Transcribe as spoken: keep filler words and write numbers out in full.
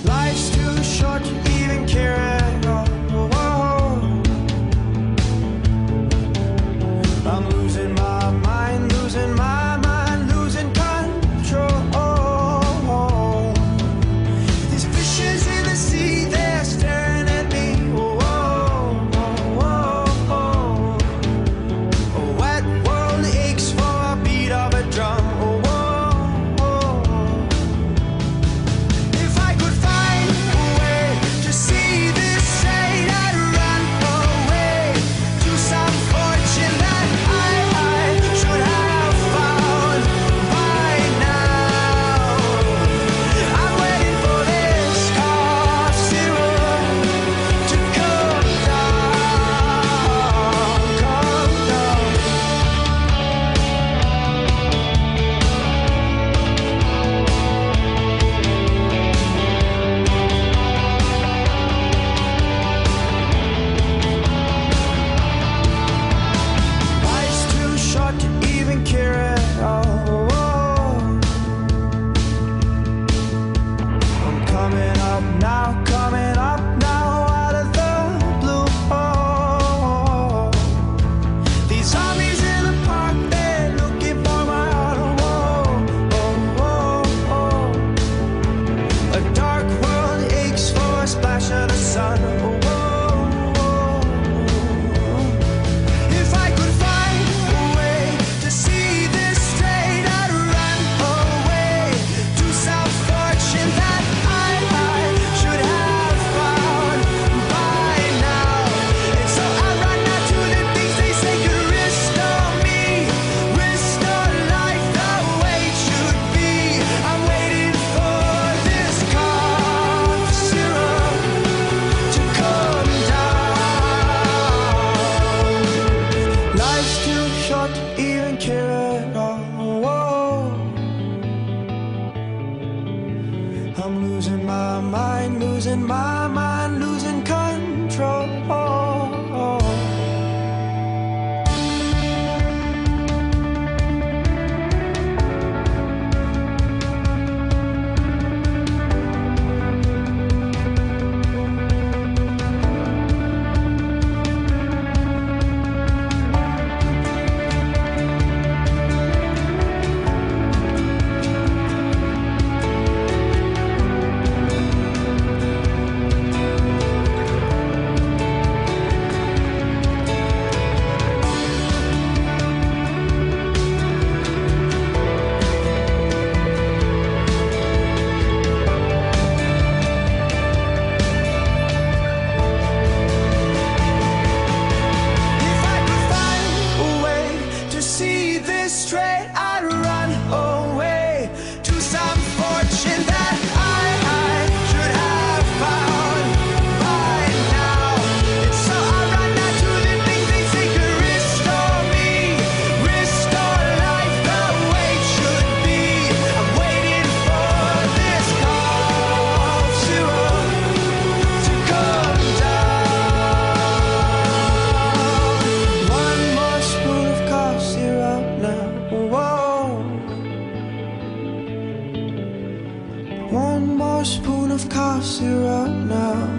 Life's too short to even care at all. I'm losing my mind, losing my mind, losing control. These fishes in the sea, they're staring at me. Oh, oh, oh, oh. A wet world aches for a beat of a drum. Oh, oh, oh. If I could find a way to see this straight, I'd run away to some fortune that I, I should have found by now. I'm waiting for this cough syrup to come down, come down. Life's too short to even care at all. I'm coming up now, coming up now out of the blue. These zombies in the park, they're looking for my heart. Oh, oh, oh. A dark world aches for a splash of the sun. Oh, oh, oh. If I could find a way to see this straight, I'd run away to some fortune that I, I should have found by now. And so I run out to the things they say could restore me, restore life the way it should be. I'm waiting for this cough syrup to come down. Life's too short to even care at all. I'm losing my mind, losing my mind, losing control. If I could find a way to see this straight, I'd run away to some fortune that I, I should have found by now. And so I run out to the things they say could restore me, restore life the way it should be. I'm waiting for this cough syrup to come down. One more spoon of cough syrup now. Whoa. One more spoon of cough syrup now.